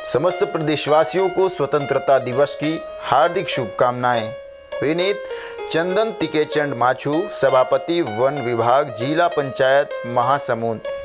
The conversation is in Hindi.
समस्त प्रदेशवासियों को स्वतंत्रता दिवस की हार्दिक शुभकामनाएं। विनीत चंदन तिकेचंद माछू, सभापति वन विभाग, जिला पंचायत महासमुंद।